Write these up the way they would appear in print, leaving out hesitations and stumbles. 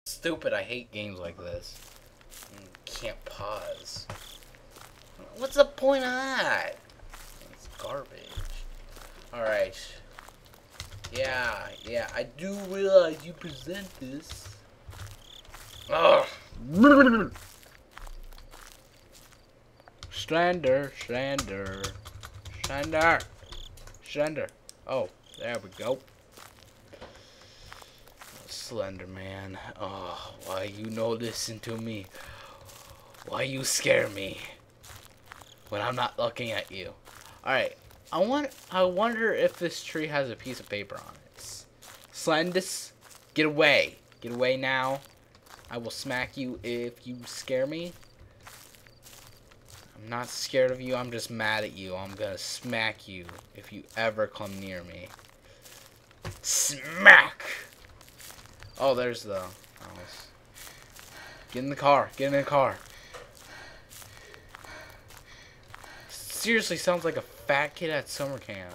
Stupid, I hate games like this. Can't pause. What's the point of that? It's garbage. Alright. Yeah, I do realize you present this. Ugh. Slender. Oh, there we go. Slender Man. Oh, why you no listen to me? Why you scare me when I'm not looking at you? Alright, I wonder if this tree has a piece of paper on it. Slendus, get away. Get away now. I will smack you if you scare me. I'm not scared of you, I'm just mad at you. I'm gonna smack you if you ever come near me. Smack! Oh, there's the house. Get in the car. Get in the car. Seriously, sounds like a fat kid at summer camp.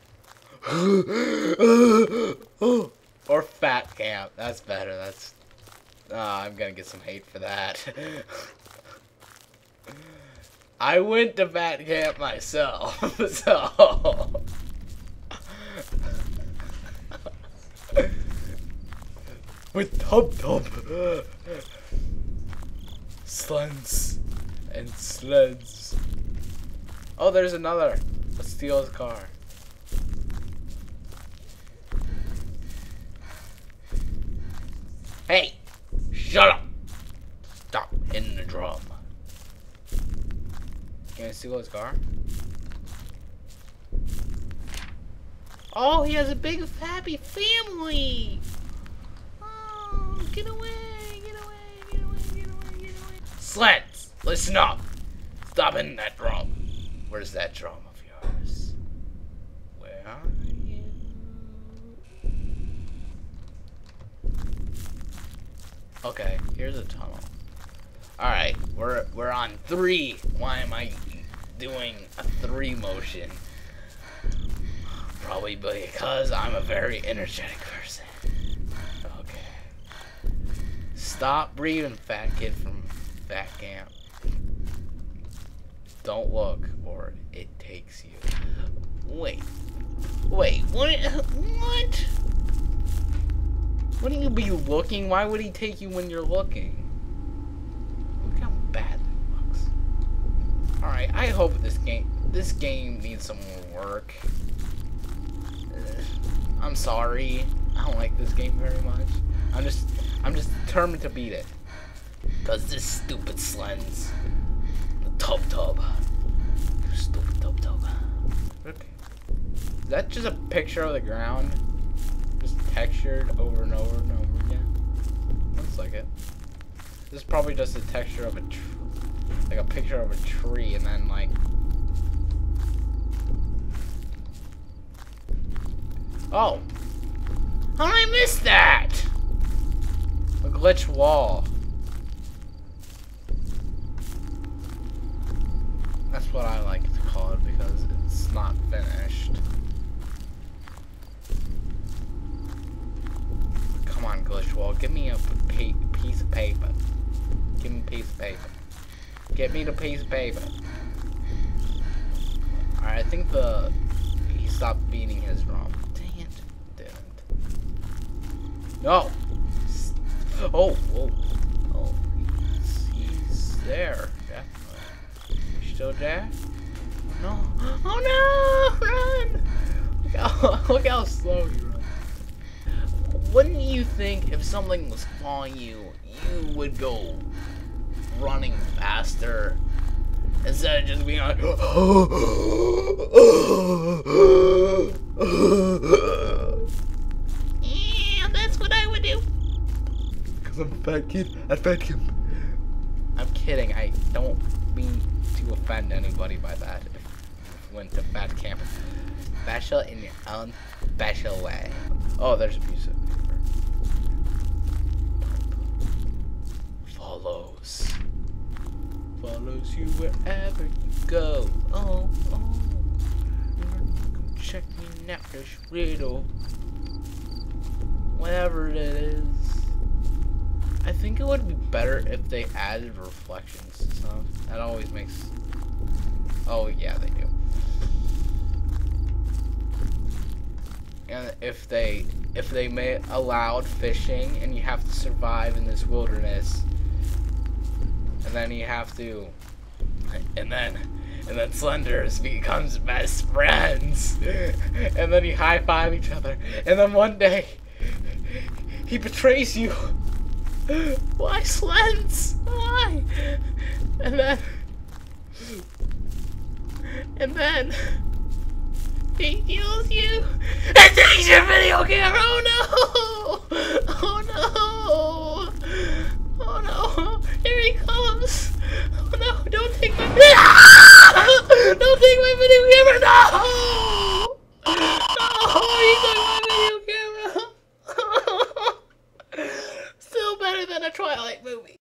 Or fat camp. That's better. That's. I'm gonna get some hate for that. I went to fat camp myself, so. With Tub Sleds and sleds. Oh, there's another. Let's steal his car. Hey! Shut up! Stop hitting the drum. Can I steal his car? Oh, he has a big happy family! Get away, get away, get away, get away, get away. Sleds, listen up. Stop hitting that drum. Where's that drum of yours? Where are you? Okay, here's a tunnel. Alright, we're on 3. Why am I doing a 3 motion? Probably because I'm a very energetic person. Stop breathing, fat kid from fat camp. Don't look, or it takes you. Wait, what? Wouldn't you be looking? Why would he take you when you're looking? Look how bad it looks. Alright, I hope this game needs some more work. I'm sorry. I don't like this game very much. I'm just determined to beat it. Cause this stupid Slends. The Tub. You stupid Tub. Okay. Is that just a picture of the ground? Just textured over and over and over again? Looks like it. This is probably just a texture of like a picture of a tree and then like. Oh! How did I miss that? A glitch wall. That's what I like to call it because it's not finished. Come on, glitch wall. Give me a piece of paper. Give me a piece of paper. Get me the piece of paper. Alright, I think he stopped beating his drum. Dang it. Didn't. No! Oh, he's there, definitely. You still there? No. Oh no! Run! Look how slow you run. Wouldn't you think if something was following you, you would go running faster instead of just being like, yeah, that's what I would do. I'm a fat kid. I fat him. I'm kidding. I don't mean to offend anybody by that. If you went to fat camp, special in your own special way. Oh, there's a piece of paper. Follows you wherever you go. Oh. Check me now, this riddle. Whatever it is. I think it would be better if they added reflections to stuff. That always makes... Oh, yeah, they do. And if they allowed fishing and you have to survive in this wilderness, and then you have to, and then Slenders becomes best friends, and then you high five each other, and then one day he betrays you. Why, Slends? Why? And then he kills you and takes your video camera. Oh no! Oh no! Oh no! Here he comes! Oh no! Don't take my video! Don't take my video camera! No! No! He took my video camera. Still better than a Twilight movie.